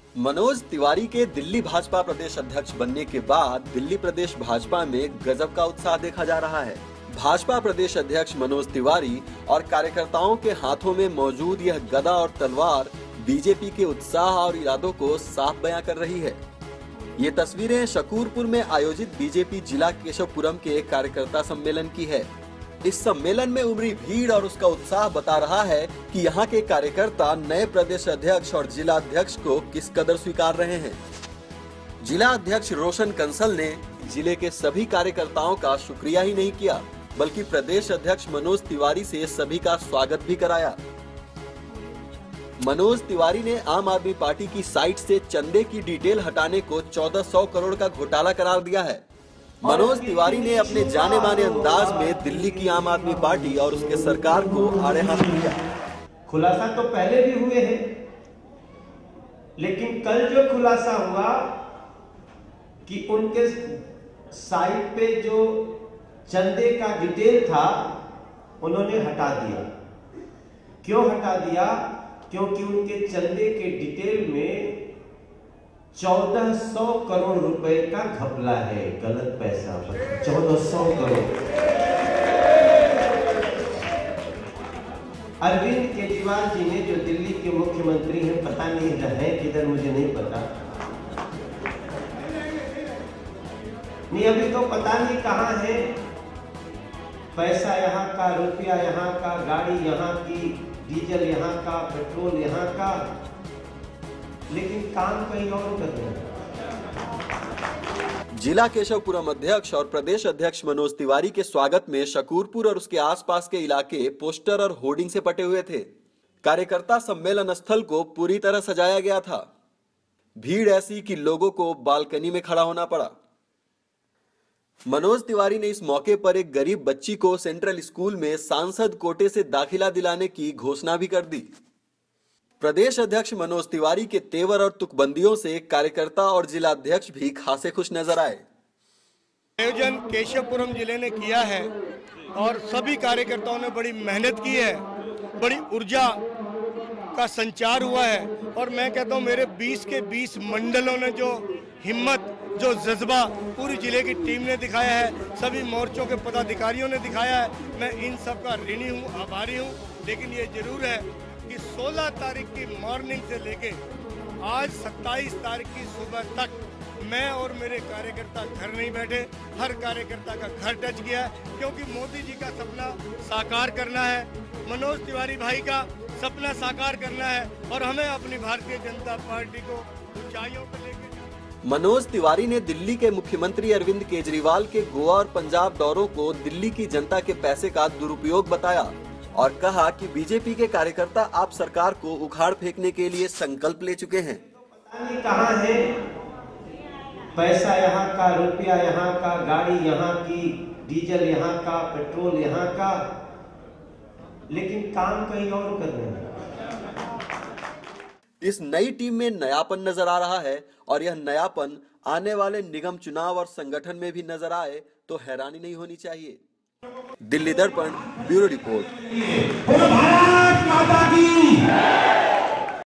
मनोज तिवारी के दिल्ली भाजपा प्रदेश अध्यक्ष बनने के बाद दिल्ली प्रदेश भाजपा में गजब का उत्साह देखा जा रहा है। भाजपा प्रदेश अध्यक्ष मनोज तिवारी और कार्यकर्ताओं के हाथों में मौजूद यह गदा और तलवार बीजेपी के उत्साह और इरादों को साफ बयां कर रही है। ये तस्वीरें शकूरपुर में आयोजित बीजेपी जिला केशवपुरम के कार्यकर्ता सम्मेलन की है। इस सम्मेलन में उमड़ी भीड़ और उसका उत्साह बता रहा है कि यहाँ के कार्यकर्ता नए प्रदेश अध्यक्ष और जिला अध्यक्ष को किस कदर स्वीकार रहे हैं। जिला अध्यक्ष रोशन कंसल ने जिले के सभी कार्यकर्ताओं का शुक्रिया ही नहीं किया, बल्कि प्रदेश अध्यक्ष मनोज तिवारी से सभी का स्वागत भी कराया। मनोज तिवारी ने आम आदमी पार्टी की साइट से चंदे की डिटेल हटाने को 1400 करोड़ का घोटाला करार दिया है। मनोज तिवारी ने अपने जाने माने अंदाज में दिल्ली की आम आदमी पार्टी और उसके सरकार को आड़े हाथ लिया। खुलासा तो पहले भी हुए हैं, लेकिन कल जो खुलासा हुआ कि उनके साइट पे जो चंदे का डिटेल था उन्होंने हटा दिया। क्यों हटा दिया? क्योंकि उनके चंदे के डिटेल में 1400 करोड़ रुपए का घपला है, गलत पैसा, 1400 करोड़। अरविंद केजरीवाल जी ने, जो दिल्ली के मुख्यमंत्री हैं, पता नहीं रहे किधर, मुझे नहीं पता, नहीं अभी तो पता नहीं कहां है। पैसा यहाँ का, रुपया यहाँ का, गाड़ी यहाँ की, डीजल यहाँ का, पेट्रोल यहाँ का, लेकिन काम कहीं और कर रहे हैं। जिला केशवपुरम अध्यक्ष और प्रदेश अध्यक्ष मनोज तिवारी के स्वागत में शकूरपुर और उसके आसपास के इलाके पोस्टर और होर्डिंग से पटे हुए थे। कार्यकर्ता सम्मेलन स्थल को पूरी तरह सजाया गया था। भीड़ ऐसी कि लोगों को बालकनी में खड़ा होना पड़ा। मनोज तिवारी ने इस मौके पर एक गरीब बच्ची को सेंट्रल स्कूल में सांसद कोटे से दाखिला दिलाने की घोषणा भी कर दी। प्रदेश अध्यक्ष मनोज तिवारी के तेवर और तुकबंदियों से कार्यकर्ता और जिला अध्यक्ष भी खासे खुश नजर आए। आयोजन केशवपुरम जिले ने किया है और सभी कार्यकर्ताओं ने बड़ी मेहनत की है, बड़ी ऊर्जा का संचार हुआ है और मैं कहता हूं मेरे 20 के 20 मंडलों ने जो हिम्मत, जो जज्बा पूरी जिले की टीम ने दिखाया है, सभी मोर्चों के पदाधिकारियों ने दिखाया है। मैं इन सब का ऋणी हूँ, आभारी हूँ। लेकिन ये जरूर है कि 16 तारीख की मॉर्निंग से लेके आज 27 तारीख की सुबह तक मैं और मेरे कार्यकर्ता घर नहीं बैठे। हर कार्यकर्ता का घर टच किया है, क्योंकि मोदी जी का सपना साकार करना है, मनोज तिवारी भाई का सपना साकार करना है और हमें अपनी भारतीय जनता पार्टी को ऊंचाइयों पर लेके। मनोज तिवारी ने दिल्ली के मुख्यमंत्री अरविंद केजरीवाल के गोवा और पंजाब दौरों को दिल्ली की जनता के पैसे का दुरुपयोग बताया और कहा कि बीजेपी के कार्यकर्ता आप सरकार को उखाड़ फेंकने के लिए संकल्प ले चुके हैं। पता नहीं कहां है, पैसा यहाँ का, रुपया यहाँ का, गाड़ी यहाँ की, डीजल यहाँ का, पेट्रोल यहाँ का, लेकिन काम कहीं और कर रहे हैं। इस नई टीम में नयापन नजर आ रहा है और यह नयापन आने वाले निगम चुनाव और संगठन में भी नजर आए तो हैरानी नहीं होनी चाहिए। दिल्ली दर्पण ब्यूरो रिपोर्ट। भारत माता की